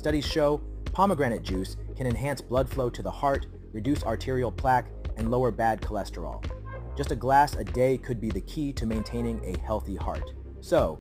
Studies show pomegranate juice can enhance blood flow to the heart, reduce arterial plaque, and lower bad cholesterol. Just a glass a day could be the key to maintaining a healthy heart. So,